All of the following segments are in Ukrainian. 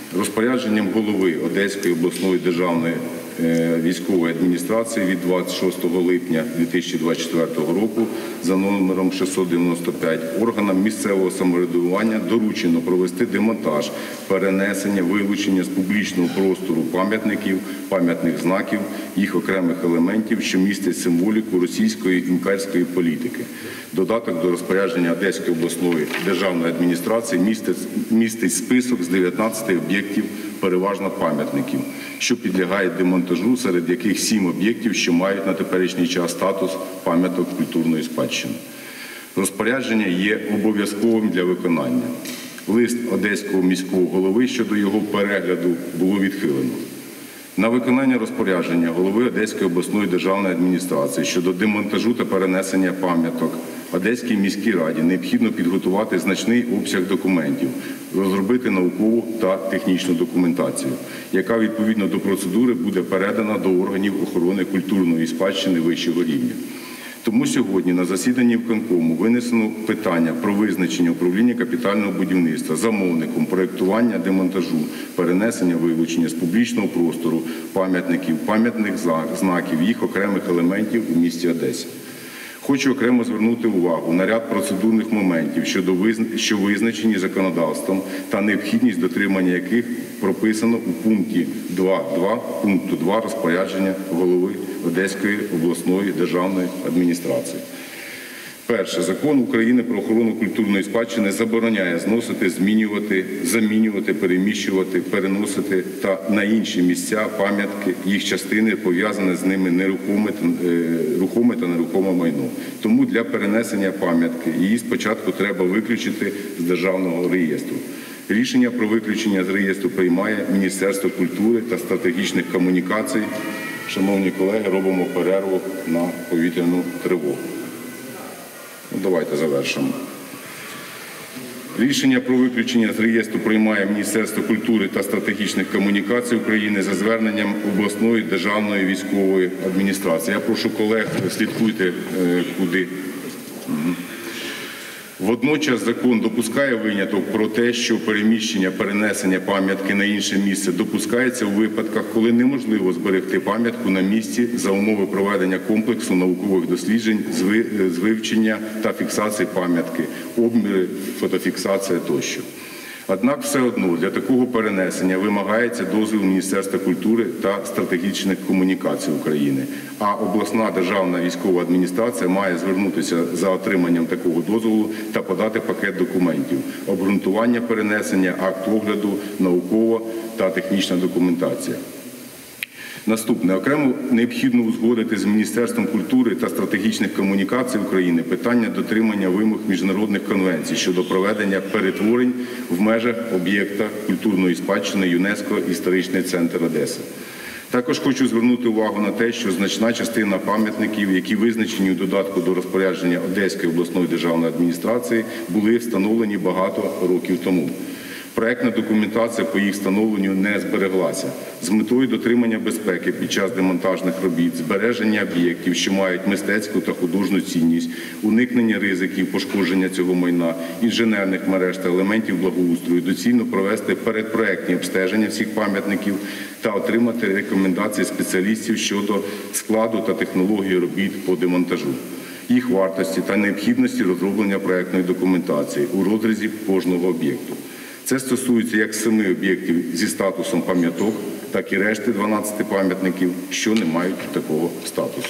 Розпорядженням голови Одеської обласної державної військової адміністрації від 26 липня 2024 року за номером 695 органам місцевого самоврядування доручено провести демонтаж, перенесення, вилучення з публічного простору пам'ятників, пам'ятних знаків, їх окремих елементів, що містять символіку російської імперської політики. Додаток до розпорядження Одеської обласної державної адміністрації містить список з 19 об'єктів, переважно пам'ятників, що підлягають демонтажу, серед яких 7 об'єктів, що мають на теперішній час статус пам'яток культурної спадщини. Розпорядження є обов'язковим для виконання. Лист Одеського міського голови щодо його перегляду було відхилено. На виконання розпорядження голови Одеської обласної державної адміністрації щодо демонтажу та перенесення пам'яток Одеській міській раді необхідно підготувати значний обсяг документів, розробити наукову та технічну документацію, яка відповідно до процедури буде передана до органів охорони культурної спадщини вищого рівня. Тому сьогодні на засіданні виконкому винесено питання про визначення управління капітального будівництва замовником проєктування демонтажу, перенесення, вилучення з публічного простору пам'ятників, пам'ятних знаків, їх окремих елементів у місті Одесі. Хочу окремо звернути увагу на ряд процедурних моментів, що визначені законодавством та необхідність дотримання яких прописано у пункті 2.2 пункту 2 розпорядження голови Одеської обласної державної адміністрації. Перше. Закон України про охорону культурної спадщини забороняє зносити, змінювати, замінювати, переміщувати, переносити та на інші місця пам'ятки, їх частини, пов'язане з ними рухоме та нерухоме майно. Тому для перенесення пам'ятки її спочатку треба виключити з державного реєстру. Рішення про виключення з реєстру приймає Міністерство культури та стратегічних комунікацій. Шановні колеги, робимо перерву на повітряну тривогу. Давайте завершимо. Рішення про виключення з реєстру приймає Міністерство культури та стратегічних комунікацій України за зверненням обласної державної військової адміністрації. Я прошу колег, слідкуйте, куди. Водночас закон допускає виняток про те, що переміщення, перенесення пам'ятки на інше місце допускається у випадках, коли неможливо зберегти пам'ятку на місці за умови проведення комплексу наукових досліджень з вивчення та фіксації пам'ятки, обміри, фотофіксація тощо. Однак все одно для такого перенесення вимагається дозвіл Міністерства культури та стратегічних комунікацій України, а обласна державна військова адміністрація має звернутися за отриманням такого дозволу та подати пакет документів, обґрунтування перенесення, акт огляду, наукова та технічна документація. Наступне. Окремо необхідно узгодити з Міністерством культури та стратегічних комунікацій України питання дотримання вимог міжнародних конвенцій щодо проведення перетворень в межах об'єкта культурної спадщини ЮНЕСКО «Історичний центр Одеси». Також хочу звернути увагу на те, що значна частина пам'ятників, які визначені у додатку до розпорядження Одеської обласної державної адміністрації, були встановлені багато років тому. Проектна документація по їх встановленню не збереглася. З метою дотримання безпеки під час демонтажних робіт, збереження об'єктів, що мають мистецьку та художню цінність, уникнення ризиків пошкодження цього майна, інженерних мереж та елементів благоустрою, доцільно провести передпроектні обстеження всіх пам'ятників та отримати рекомендації спеціалістів щодо складу та технології робіт по демонтажу, їх вартості та необхідності розроблення проектної документації у розрізі кожного об'єкту. Це стосується як 7 об'єктів зі статусом пам'яток, так і решти 12 пам'ятників, що не мають такого статусу.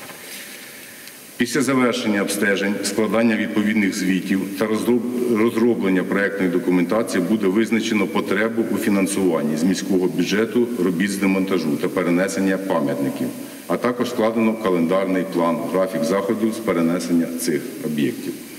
Після завершення обстежень, складання відповідних звітів та розроблення проектної документації буде визначено потребу у фінансуванні з міського бюджету робіт з демонтажу та перенесення пам'ятників, а також складено календарний план, графік заходів з перенесення цих об'єктів.